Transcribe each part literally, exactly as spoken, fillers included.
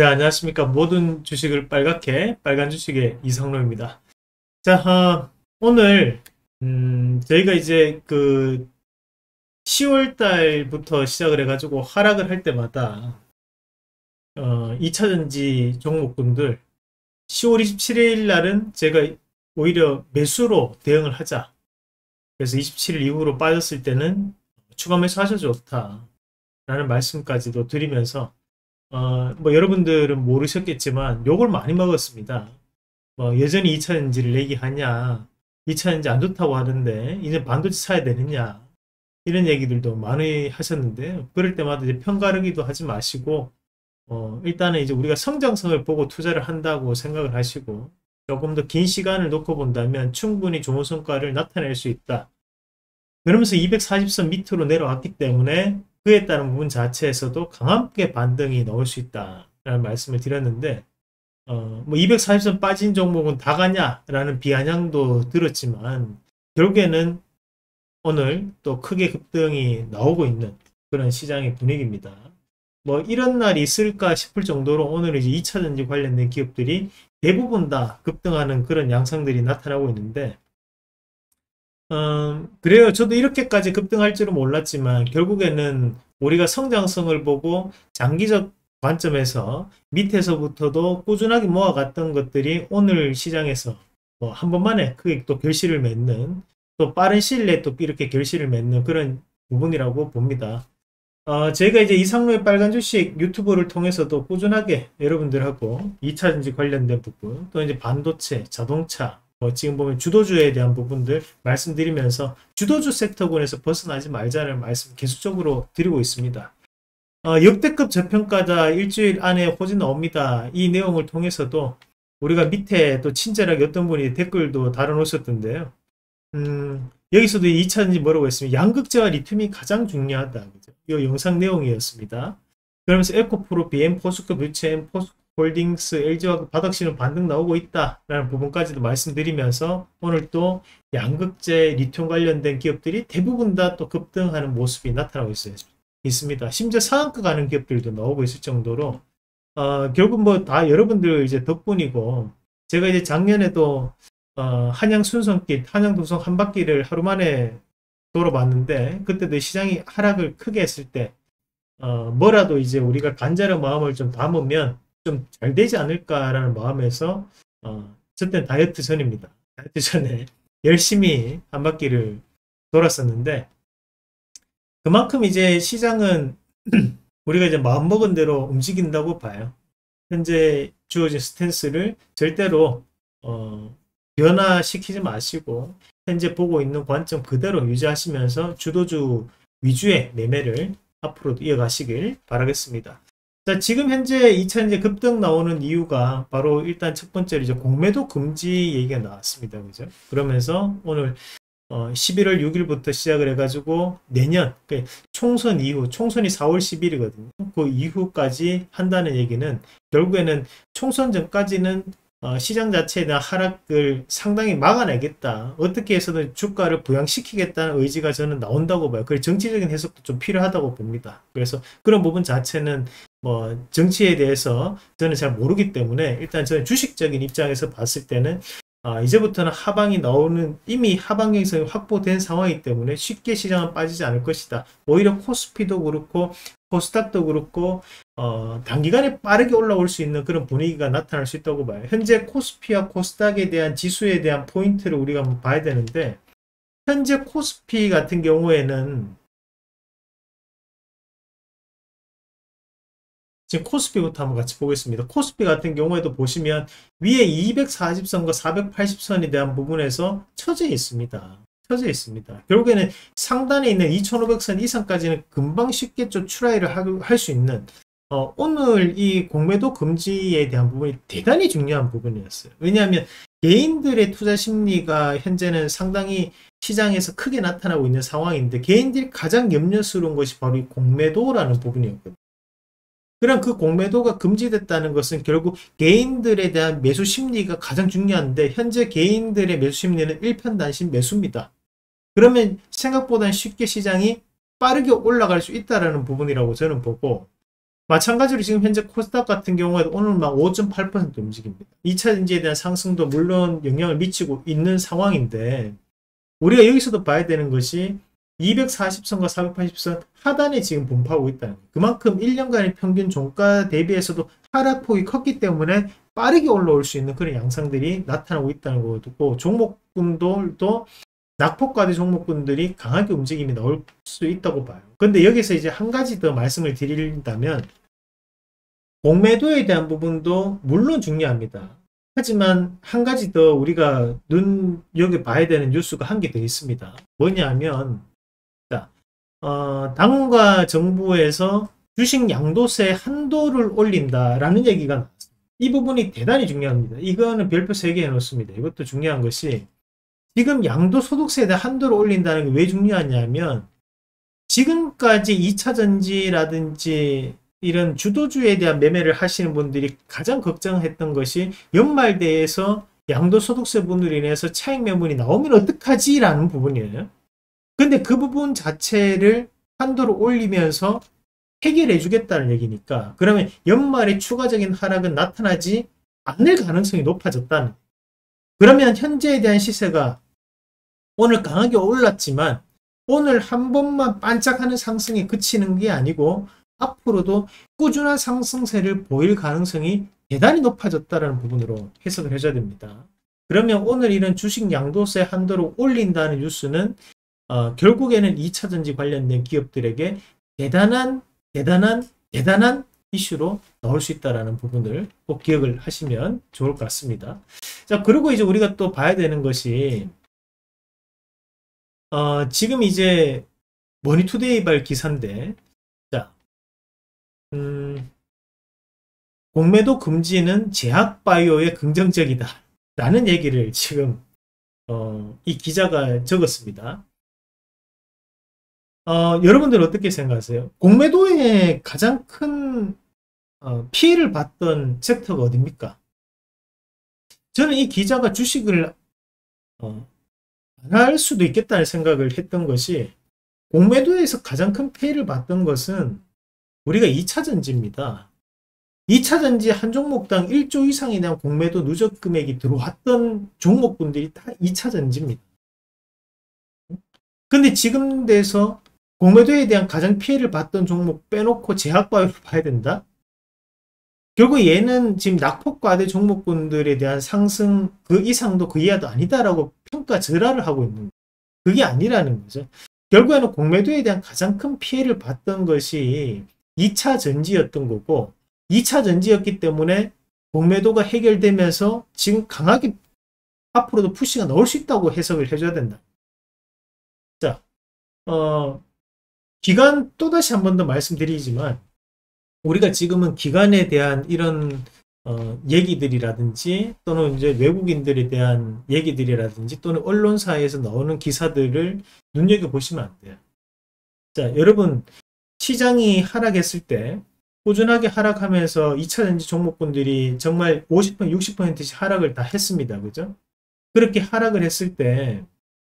네, 안녕하십니까. 모든 주식을 빨갛게, 빨간 주식의 이성로입니다. 자, 어, 오늘, 음, 저희가 이제 그 시월 달부터 시작을 해가지고 하락을 할 때마다, 어, 이 차전지 종목군들 시월 이십칠 일 날은 제가 오히려 매수로 대응을 하자. 그래서 이십칠 일 이후로 빠졌을 때는 추가 매수 하셔도 좋다. 라는 말씀까지도 드리면서, 어, 뭐 여러분들은 모르셨겠지만 욕을 많이 먹었습니다. 뭐 여전히 이 차전지를 얘기하냐, 이 차전지 안 좋다고 하는데 이제 반도체 사야 되느냐, 이런 얘기들도 많이 하셨는데, 그럴 때마다 이제 편가르기도 하지 마시고, 어, 일단은 이제 우리가 성장성을 보고 투자를 한다고 생각을 하시고, 조금 더 긴 시간을 놓고 본다면 충분히 좋은 성과를 나타낼 수 있다. 그러면서 이백사십 선 밑으로 내려왔기 때문에 그에 따른 부분 자체에서도 강하게 반등이 나올 수 있다라는 말씀을 드렸는데, 어, 뭐 이백사십 선 빠진 종목은 다 가냐라는 비아냥도 들었지만, 결국에는 오늘 또 크게 급등이 나오고 있는 그런 시장의 분위기입니다. 뭐 이런 날이 있을까 싶을 정도로 오늘 이제 이 차전지 관련된 기업들이 대부분 다 급등하는 그런 양상들이 나타나고 있는데, 음, 그래요. 저도 이렇게까지 급등할 줄은 몰랐지만 결국에는 우리가 성장성을 보고 장기적 관점에서 밑에서부터도 꾸준하게 모아갔던 것들이 오늘 시장에서 뭐 한 번만에 크게 또 결실을 맺는, 또 빠른 시일 내에 또 이렇게 결실을 맺는 그런 부분이라고 봅니다. 어, 제가 이제 이상로의 빨간 주식 유튜브를 통해서도 꾸준하게 여러분들하고 이 차전지 관련된 부분, 또 이제 반도체, 자동차, 뭐 지금 보면 주도주에 대한 부분들 말씀드리면서 주도주 섹터군에서 벗어나지 말자는 말씀 계속적으로 드리고 있습니다. 어, 역대급 저평가다, 일주일 안에 호진 나옵니다. 이 내용을 통해서도 우리가 밑에 또 친절하게 어떤 분이 댓글도 달아놓으셨던데요. 음, 여기서도 이 차전지 뭐라고 했으면 양극재와 리튬이 가장 중요하다. 그죠? 이 영상 내용이었습니다. 그러면서 에코프로, 비엠, 포스코, 뷰체엠, 포스코홀딩스, 엘지와 바닥신은 반등 나오고 있다라는 부분까지도 말씀드리면서 오늘 또 양극재, 리튬 관련된 기업들이 대부분 다 또 급등하는 모습이 나타나고 있어요. 있습니다. 심지어 상한가 가는 기업들도 나오고 있을 정도로, 어, 결국 뭐 다 여러분들 이제 덕분이고, 제가 이제 작년에도 어, 한양 순성길, 한양 도성 한 바퀴를 하루 만에 돌아봤는데, 그때도 시장이 하락을 크게 했을 때, 어, 뭐라도 이제 우리가 간절한 마음을 좀 담으면 좀 잘 되지 않을까라는 마음에서, 어, 저때는 다이어트 전입니다. 다이어트 전에 열심히 한 바퀴를 돌았었는데, 그만큼 이제 시장은 우리가 이제 마음먹은 대로 움직인다고 봐요. 현재 주어진 스탠스를 절대로 어, 변화시키지 마시고 현재 보고 있는 관점 그대로 유지하시면서 주도주 위주의 매매를 앞으로도 이어가시길 바라겠습니다. 자, 지금 현재 이 차 이제 급등 나오는 이유가 바로 일단 첫 번째로 이제 공매도 금지 얘기가 나왔습니다. 그죠? 그러면서 오늘 어, 십일월 육 일부터 시작을 해가지고 내년 그러니까 총선 이후, 총선이 사월 십 일이거든요. 그 이후까지 한다는 얘기는 결국에는 총선 전까지는 어, 시장 자체에 대한 하락을 상당히 막아내겠다. 어떻게 해서든 주가를 부양시키겠다는 의지가 저는 나온다고 봐요. 그래서 정치적인 해석도 좀 필요하다고 봅니다. 그래서 그런 부분 자체는 뭐 정치에 대해서 저는 잘 모르기 때문에 일단 저는 주식적인 입장에서 봤을 때는 아, 이제부터는 하방이 나오는 이미 하방 형성이 확보된 상황이기 때문에 쉽게 시장은 빠지지 않을 것이다. 오히려 코스피도 그렇고 코스닥도 그렇고 어, 단기간에 빠르게 올라올 수 있는 그런 분위기가 나타날 수 있다고 봐요. 현재 코스피와 코스닥에 대한 지수에 대한 포인트를 우리가 한번 봐야 되는데, 현재 코스피 같은 경우에는 지금 코스피부터 한번 같이 보겠습니다. 코스피 같은 경우에도 보시면 위에 이백사십 선과 사백팔십 선에 대한 부분에서 처져 있습니다. 처져 있습니다. 결국에는 상단에 있는 이천오백 선 이상까지는 금방 쉽게 좀 추라이를 할 수 있는 어, 오늘 이 공매도 금지에 대한 부분이 대단히 중요한 부분이었어요. 왜냐하면 개인들의 투자 심리가 현재는 상당히 시장에서 크게 나타나고 있는 상황인데, 개인들이 가장 염려스러운 것이 바로 이 공매도라는 부분이었거든요. 그럼 그 공매도가 금지됐다는 것은 결국 개인들에 대한 매수 심리가 가장 중요한데, 현재 개인들의 매수 심리는 일편단심 매수입니다. 그러면 생각보다 쉽게 시장이 빠르게 올라갈 수 있다는 부분이라고 저는 보고, 마찬가지로 지금 현재 코스닥 같은 경우에도 오늘 막 오 점 팔 퍼센트 움직입니다. 이 차 전지에 대한 상승도 물론 영향을 미치고 있는 상황인데 우리가 여기서도 봐야 되는 것이 이백사십 선과 사백팔십 선 하단에 지금 분포하고 있다는 거예요. 그만큼 일 년간의 평균 종가 대비해서도 하락폭이 컸기 때문에 빠르게 올라올 수 있는 그런 양상들이 나타나고 있다는 거고, 종목군들도 낙폭과대 종목군들이 강하게 움직임이 나올 수 있다고 봐요. 근데 여기서 이제 한 가지 더 말씀을 드린다면 공매도에 대한 부분도 물론 중요합니다. 하지만 한 가지 더 우리가 눈여겨봐야 되는 뉴스가 한 개 더 있습니다. 뭐냐면 자, 어, 당과 정부에서 주식 양도세 한도를 올린다라는 얘기가 나왔습니다. 이 부분이 대단히 중요합니다. 이거는 별표 세 개 해놓습니다. 이것도 중요한 것이 지금 양도소득세에 대한 한도를 올린다는 게 왜 중요하냐면 지금까지 이 차 전지라든지 이런 주도주에 대한 매매를 하시는 분들이 가장 걱정했던 것이 연말대에서 양도소득세 분으로 인해서 차익 매물이 나오면 어떡하지? 라는 부분이에요. 근데 그 부분 자체를 한도를 올리면서 해결해 주겠다는 얘기니까 그러면 연말에 추가적인 하락은 나타나지 않을 가능성이 높아졌다는. 그러면 현재에 대한 시세가 오늘 강하게 올랐지만 오늘 한 번만 반짝하는 상승에 그치는 게 아니고 앞으로도 꾸준한 상승세를 보일 가능성이 대단히 높아졌다는 부분으로 해석을 해줘야 됩니다. 그러면 오늘 이런 주식 양도세 한도를 올린다는 뉴스는 어, 결국에는 이 차 전지 관련된 기업들에게 대단한 대단한 대단한 이슈로 나올 수 있다는 부분을 꼭 기억을 하시면 좋을 것 같습니다. 자, 그리고 이제 우리가 또 봐야 되는 것이 어, 지금 이제 머니투데이발 기사인데 자, 음, 공매도 금지는 제약바이오에 긍정적이다 라는 얘기를 지금 어, 이 기자가 적었습니다. 어, 여러분들 어떻게 생각하세요? 공매도에 가장 큰 어, 피해를 봤던 섹터가 어디입니까? 저는 이 기자가 주식을 어, 안 할 수도 있겠다는 생각을 했던 것이 공매도에서 가장 큰 피해를 봤던 것은 우리가 이 차 전지입니다. 이 차 전지 한 종목당 일 조 이상에 대한 공매도 누적 금액이 들어왔던 종목분들이 다 이 차 전지입니다. 근데 지금 돼서 공매도에 대한 가장 피해를 봤던 종목 빼놓고 제약바이오를 봐야 된다? 결국 얘는 지금 낙폭과대 종목군들에 대한 상승 그 이상도 그 이하도 아니다라고 평가 절하를 하고 있는 거예요. 그게 아니라는 거죠. 결국에는 공매도에 대한 가장 큰 피해를 봤던 것이 이 차 전지였던 거고 이 차 전지였기 때문에 공매도가 해결되면서 지금 강하게 앞으로도 푸시가 나올 수 있다고 해석을 해줘야 된다. 자, 어, 기간 또다시 한 번 더 말씀드리지만 우리가 지금은 기간에 대한 이런 어, 얘기들이라든지 또는 이제 외국인들에 대한 얘기들이라든지 또는 언론사에서 나오는 기사들을 눈여겨보시면 안 돼요. 자, 여러분 시장이 하락했을 때 꾸준하게 하락하면서 이 차 전지 종목군들이 정말 오십 퍼센트, 육십 퍼센트씩 하락을 다 했습니다. 그죠? 그렇게 하락을 했을 때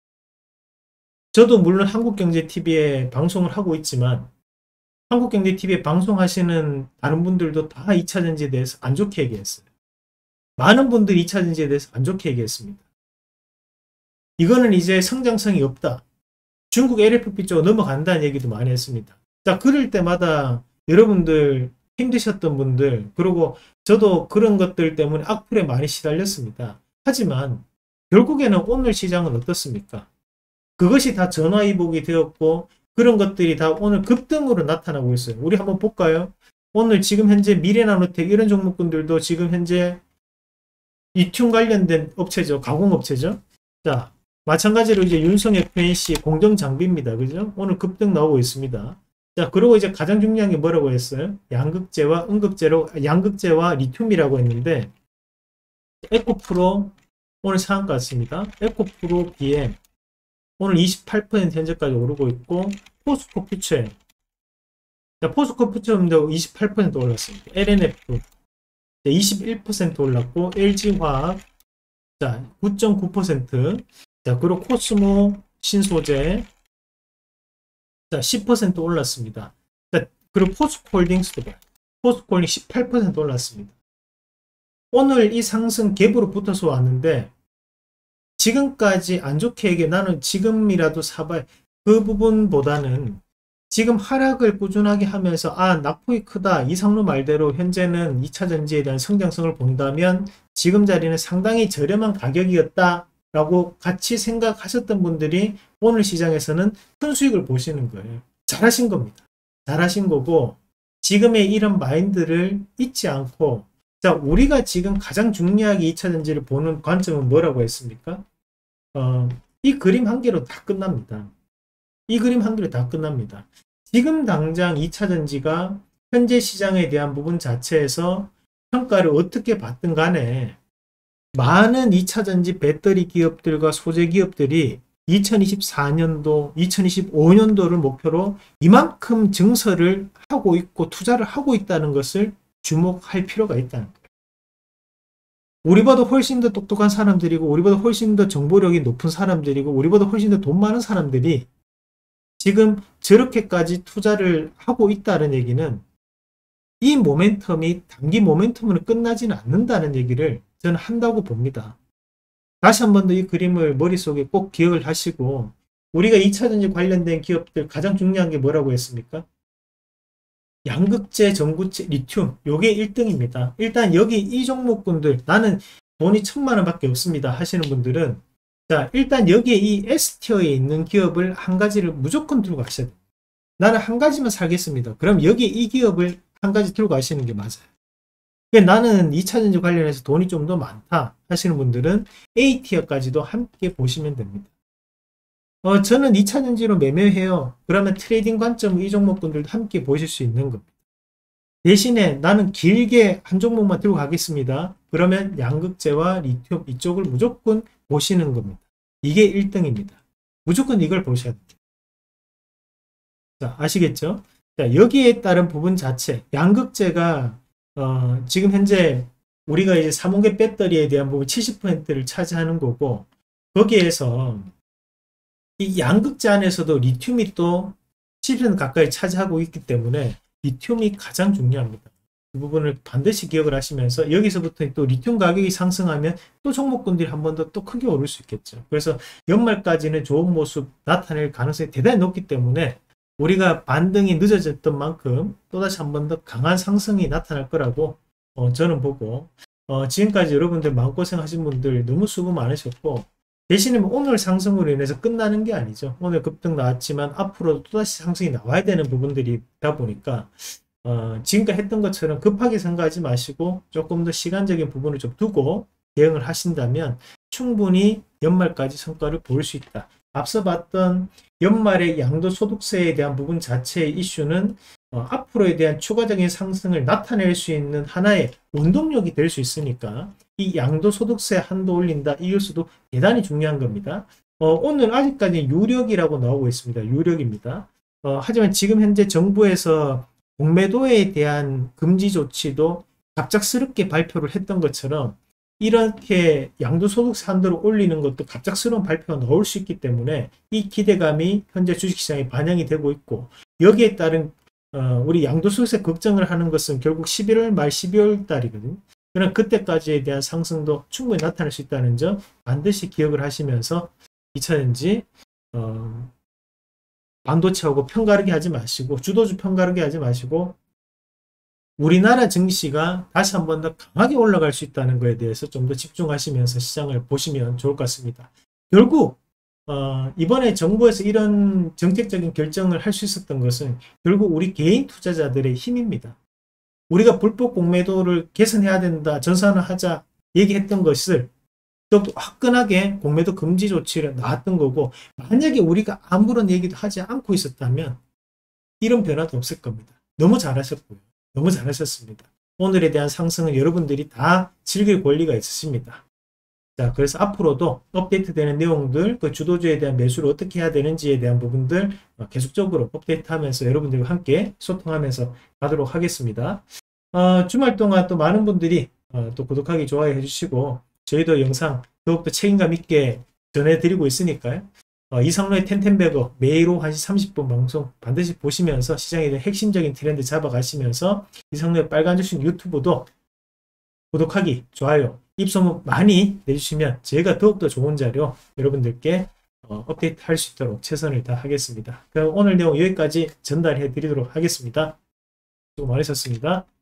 저도 물론 한국경제티비에 방송을 하고 있지만 한국경제티비에 방송하시는 다른 분들도 다 이 차 전지에 대해서 안 좋게 얘기했어요. 많은 분들이 이 차 전지에 대해서 안 좋게 얘기했습니다. 이거는 이제 성장성이 없다. 중국 엘에프피 쪽으로 넘어간다는 얘기도 많이 했습니다. 자, 그럴 때마다 여러분들 힘드셨던 분들 그리고 저도 그런 것들 때문에 악플에 많이 시달렸습니다. 하지만 결국에는 오늘 시장은 어떻습니까? 그것이 다 전화위복이 되었고 그런 것들이 다 오늘 급등으로 나타나고 있어요. 우리 한번 볼까요? 오늘 지금 현재 미래나노텍 이런 종목군들도 지금 현재 리튬 관련된 업체죠. 가공업체죠. 자, 마찬가지로 이제 윤성 에프엔씨 공정장비입니다. 그죠? 오늘 급등 나오고 있습니다. 자, 그리고 이제 가장 중요한 게 뭐라고 했어요? 양극재와 음극재로, 양극재와 리튬이라고 했는데 에코프로 오늘 상한가 같습니다. 에코프로 비엠 오늘 이십팔 퍼센트 현재까지 오르고 있고 포스코 퓨처 자, 포스코 퓨처도 이십팔 퍼센트 올랐습니다. 엘엔에프 이십일 퍼센트 올랐고 엘지화학 자 구 점 구 퍼센트 자 그리고 코스모 신소재 자 십 퍼센트 올랐습니다. 자, 그리고 포스코홀딩스도 봐요. 포스코홀딩 십팔 퍼센트 올랐습니다. 오늘 이 상승 갭으로 붙어서 왔는데 지금까지 안 좋게 얘기해 나는 지금이라도 사봐야 그 부분보다는 지금 하락을 꾸준하게 하면서 아 낙폭이 크다 이상로 말대로 현재는 이 차 전지에 대한 성장성을 본다면 지금 자리는 상당히 저렴한 가격이었다 라고 같이 생각하셨던 분들이 오늘 시장에서는 큰 수익을 보시는 거예요. 잘하신 겁니다. 잘하신 거고 지금의 이런 마인드를 잊지 않고 자 우리가 지금 가장 중요하게 이 차 전지를 보는 관점은 뭐라고 했습니까? 어, 이 그림 한 개로 다 끝납니다. 이 그림 한 개로 다 끝납니다. 지금 당장 이 차 전지가 현재 시장에 대한 부분 자체에서 평가를 어떻게 받든 간에 많은 이 차 전지 배터리 기업들과 소재 기업들이 이천이십사 년도, 이천이십오 년도를 목표로 이만큼 증설을 하고 있고 투자를 하고 있다는 것을 주목할 필요가 있다는 거예요. 우리보다 훨씬 더 똑똑한 사람들이고 우리보다 훨씬 더 정보력이 높은 사람들이고 우리보다 훨씬 더 돈 많은 사람들이 지금 저렇게까지 투자를 하고 있다는 얘기는 이 모멘텀이 단기 모멘텀으로 끝나지는 않는다는 얘기를 저는 한다고 봅니다. 다시 한 번 더 이 그림을 머릿속에 꼭 기억을 하시고 우리가 이 차 전지 관련된 기업들 가장 중요한 게 뭐라고 했습니까? 양극재, 전구체, 리튬 요게 일 등입니다. 일단 여기 이 종목군들 나는 돈이 천만 원 밖에 없습니다 하시는 분들은 자 일단 여기에 이 S티어에 있는 기업을 한 가지를 무조건 들고 가셔야 돼요. 나는 한 가지만 살겠습니다. 그럼 여기 이 기업을 한 가지 들고 가시는 게 맞아요. 나는 이 차 전지 관련해서 돈이 좀 더 많다 하시는 분들은 A티어까지도 함께 보시면 됩니다. 어, 저는 이 차 전지로 매매해요. 그러면 트레이딩 관점 이 종목분들도 함께 보실 수 있는 겁니다. 대신에 나는 길게 한 종목만 들고 가겠습니다. 그러면 양극재와 리튬 이쪽을 무조건 보시는 겁니다. 이게 일 등입니다. 무조건 이걸 보셔야 됩니다. 자, 아시겠죠? 자, 여기에 따른 부분 자체, 양극재가 어, 지금 현재 우리가 이제 삼원계 배터리에 대한 부분 칠십 퍼센트를 차지하는 거고 거기에서 이 양극재 안에서도 리튬이 또 칠십 퍼센트 가까이 차지하고 있기 때문에 리튬이 가장 중요합니다. 그 부분을 반드시 기억을 하시면서 여기서부터 또 리튬 가격이 상승하면 또 종목군들이 한 번 더 또 크게 오를 수 있겠죠. 그래서 연말까지는 좋은 모습 나타낼 가능성이 대단히 높기 때문에 우리가 반등이 늦어졌던 만큼 또다시 한 번 더 강한 상승이 나타날 거라고 어, 저는 보고 어, 지금까지 여러분들 마음고생 하신 분들 너무 수고 많으셨고 대신에 오늘 상승으로 인해서 끝나는 게 아니죠. 오늘 급등 나왔지만 앞으로 또다시 상승이 나와야 되는 부분들이다 보니까 어, 지금까지 했던 것처럼 급하게 생각하지 마시고 조금 더 시간적인 부분을 좀 두고 대응을 하신다면 충분히 연말까지 성과를 볼 수 있다. 앞서 봤던 연말의 양도소득세에 대한 부분 자체의 이슈는 어, 앞으로에 대한 추가적인 상승을 나타낼 수 있는 하나의 원동력이 될 수 있으니까 이 양도소득세 한도 올린다 이것도 대단히 중요한 겁니다. 어, 오늘 아직까지 유력이라고 나오고 있습니다. 유력입니다. 어, 하지만 지금 현재 정부에서 공매도에 대한 금지 조치도 갑작스럽게 발표를 했던 것처럼 이렇게 양도소득세 한도를 올리는 것도 갑작스러운 발표가 나올 수 있기 때문에 이 기대감이 현재 주식시장에 반영이 되고 있고 여기에 따른 어, 우리 양도소득세 걱정을 하는 것은 결국 십일월 말 십이월 달이거든요. 그럼 그때까지에 대한 상승도 충분히 나타날 수 있다는 점 반드시 기억을 하시면서 이 차 전지 어, 반도체하고 편가르기 하지 마시고 주도주 편가르기 하지 마시고 우리나라 증시가 다시 한 번 더 강하게 올라갈 수 있다는 것에 대해서 좀 더 집중하시면서 시장을 보시면 좋을 것 같습니다. 결국 어, 이번에 정부에서 이런 정책적인 결정을 할 수 있었던 것은 결국 우리 개인 투자자들의 힘입니다. 우리가 불법 공매도를 개선해야 된다, 전산화하자 얘기했던 것을 또 화끈하게 공매도 금지 조치를 나왔던 거고 만약에 우리가 아무런 얘기도 하지 않고 있었다면 이런 변화도 없을 겁니다. 너무 잘하셨고요. 너무 잘하셨습니다. 오늘에 대한 상승은 여러분들이 다 즐길 권리가 있으십니다. 자, 그래서 앞으로도 업데이트되는 내용들, 그 주도주에 대한 매수를 어떻게 해야 되는지에 대한 부분들 계속적으로 업데이트하면서 여러분들과 함께 소통하면서 가도록 하겠습니다. 어, 주말 동안 또 많은 분들이 어, 또 구독하기, 좋아요 해주시고 저희도 영상 더욱더 책임감 있게 전해드리고 있으니까요. 어, 이상로의 텐텐베거 매일 오후 한 시 삼십 분 방송 반드시 보시면서 시장에 대한 핵심적인 트렌드 잡아가시면서 이상로의 빨간 주식 유튜브도 구독하기, 좋아요, 입소문 많이 내주시면 저희가 더욱더 좋은 자료 여러분들께 어, 업데이트 할 수 있도록 최선을 다하겠습니다. 그럼 오늘 내용 여기까지 전달해 드리도록 하겠습니다. 수고 많으셨습니다.